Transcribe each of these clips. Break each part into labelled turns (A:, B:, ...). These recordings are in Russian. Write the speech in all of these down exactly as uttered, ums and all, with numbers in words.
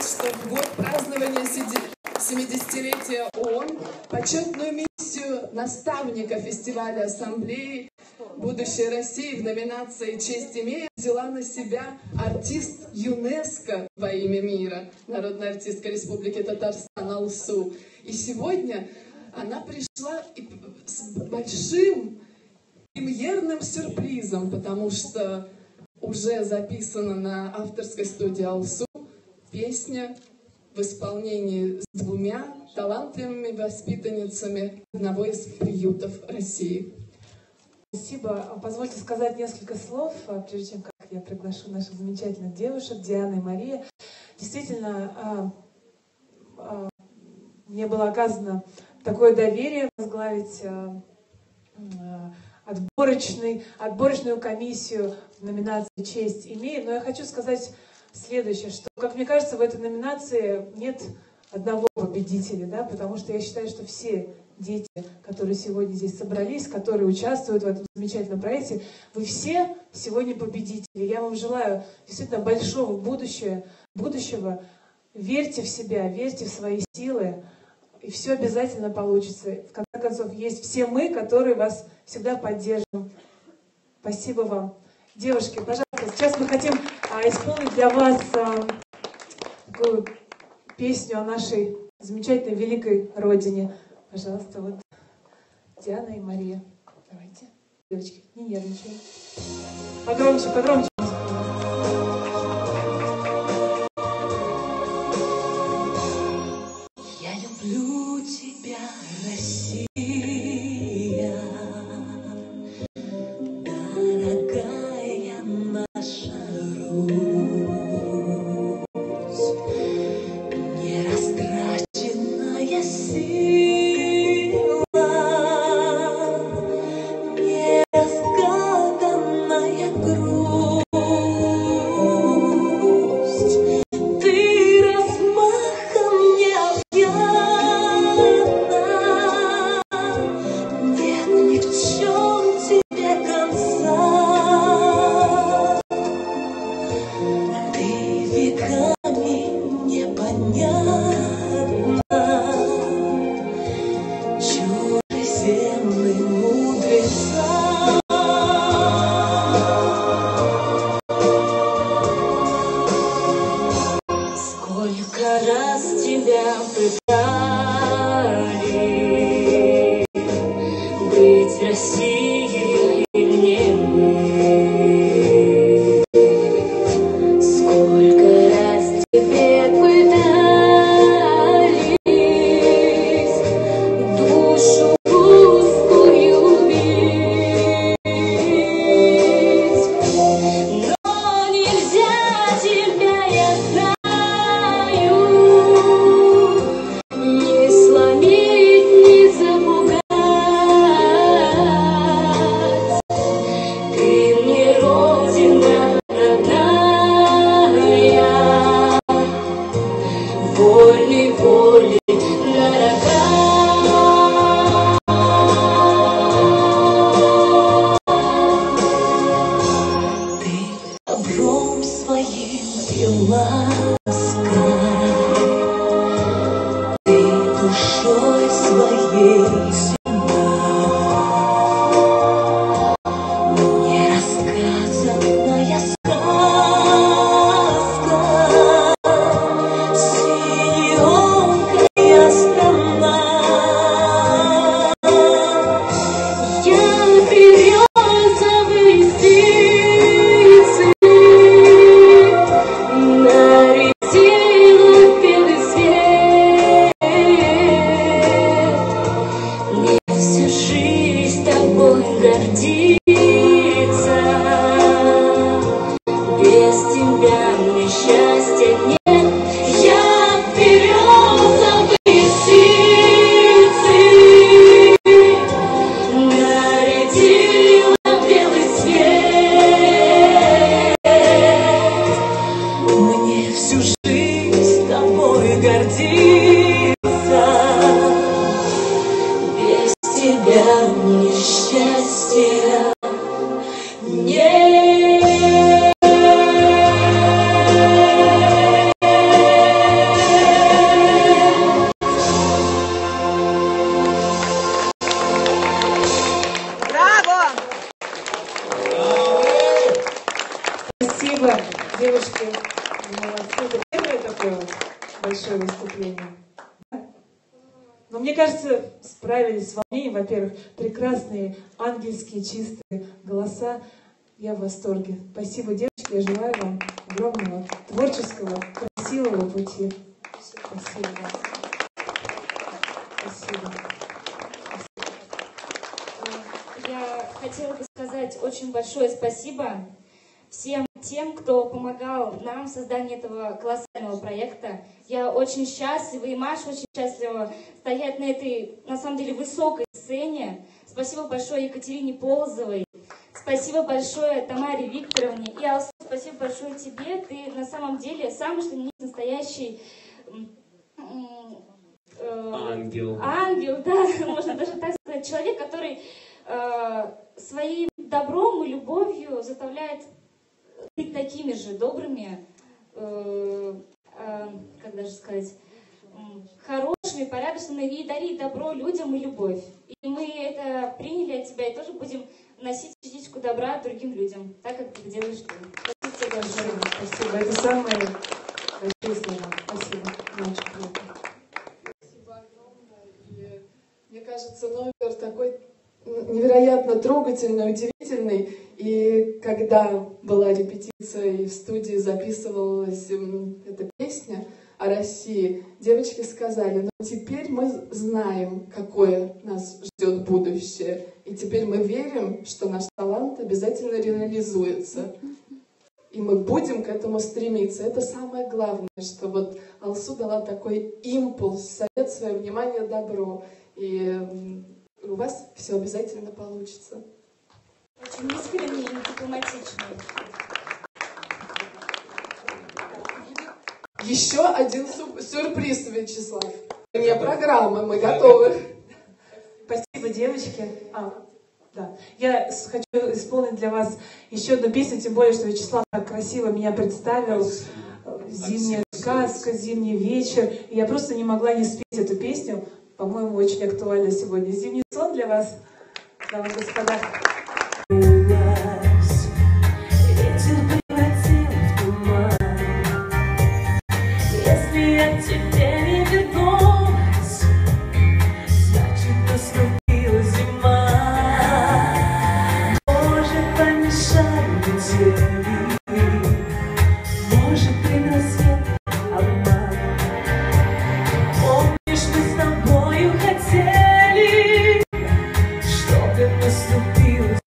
A: что в год празднования семидесятилетия ООН почетную миссию наставника фестиваля Ассамблеи «Будущее России» в номинации «Честь имеет» взяла на себя артист ЮНЕСКО во имя мира, народная артистка Республики Татарстан Алсу. И сегодня она пришла с большим премьерным сюрпризом, потому что уже записана на авторской студии Алсу песня в исполнении с двумя талантливыми воспитанницами одного из приютов России.
B: Спасибо. Позвольте сказать несколько слов, прежде чем как я приглашу наших замечательных девушек, Диана и Мария. Действительно, мне было оказано такое доверие возглавить отборочный, отборочную комиссию в номинации «Честь имеет». Но я хочу сказать следующее, что, как мне кажется, в этой номинации нет одного победителя, да, потому что я считаю, что все дети, которые сегодня здесь собрались, которые участвуют в этом замечательном проекте, вы все сегодня победители. Я вам желаю действительно большого будущего, будущего. Верьте в себя, верьте в свои силы, и все обязательно получится. В конце концов, есть все мы, которые вас всегда поддержим. Спасибо вам. Девушки, пожалуйста, сейчас мы хотим а, исполнить для вас а, такую песню о нашей замечательной великой родине. Пожалуйста, вот Диана и Мария. Давайте. Девочки, не нервничай. Погромче, погромче.
C: Я люблю тебя, Россия, дорогая наша Русь, нерастраченная сила, неразгаданная грусть. Ты размахом необъятна, нет ни в чем тебе конца. Ты веками непонятна, чужеземный мудреца. Сколько раз тебя пытали быть Россией не мы. Сколько раз тебе пытались душу русскую бить, но нельзя тебя, я знаю, не сломить, не запугать. Ты мне родина родная, вольной воли дорогая. Ты добром своим и лаской, ты душой своей сильна, нерассказанная сказка, синеокая страна. Я березовые птицы нарядила в белый свет. Мне всю жизнь тобой гордиться, без тебя мне счастья нет. Я березовые птицы нарядила в белый свет. Мне всю жизнь тобой гордиться, без тебя мне счастья нет.
B: такое вот большое выступление. Но мне кажется, справились с волнением. Во-первых, прекрасные ангельские чистые голоса. Я в восторге. Спасибо, девочки. Я желаю вам огромного творческого, красивого пути. Спасибо. Спасибо.
D: Я хотела бы сказать очень большое спасибо всем тем, кто помогал нам в создании этого колоссального проекта. Я очень счастлива, и Маша очень счастлива стоять на этой, на самом деле, высокой сцене. Спасибо большое Екатерине Полозовой. Спасибо большое Тамаре Викторовне. И, Алсу, спасибо большое тебе. Ты на самом деле самый, что ни есть, настоящий э,
E: ангел.
D: Ангел, да, можно даже так сказать. Человек, который э, своим добром и любовью заставляет быть такими же добрыми, э, э, как даже сказать, э, хорошими, порядочными, и дарить добро людям и любовь. И мы это приняли от тебя и тоже будем носить частичку добра другим людям, так как ты делаешь ты. Спасибо тебе большое.
B: Спасибо. Это самые большие слова. Спасибо. Мне очень приятно.
A: Спасибо огромное. И мне кажется, номер такой невероятно трогательный, удивительный. И когда была репетиция и в студии записывалась эта песня о России, девочки сказали: ну теперь мы знаем, какое нас ждет будущее. И теперь мы верим, что наш талант обязательно реализуется. И мы будем к этому стремиться. Это самое главное, что вот Алсу дала такой импульс, совет, свое внимание, добро. И у вас все обязательно получится.
D: Очень искренне и дипломатично.
A: Еще один сюрприз, Вячеслав. Не программы, мы готовы.
B: Спасибо, девочки. А, да. Я хочу исполнить для вас еще одну песню, тем более, что Вячеслав так красиво меня представил. Зимняя сказка, зимний вечер. И я просто не могла не спеть эту песню. По-моему, очень актуальна сегодня. Зимний сон для вас, дамы и господа.
C: Ветер превратил в туман. Если я к тебе не вернусь, значит наступила зима. Может, помешали метели, может, предрассветный обман. Помнишь, мы с тобою хотели, чтобы наступила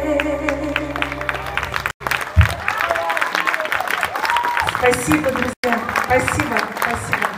B: Спасибо, друзья. Спасибо, спасибо.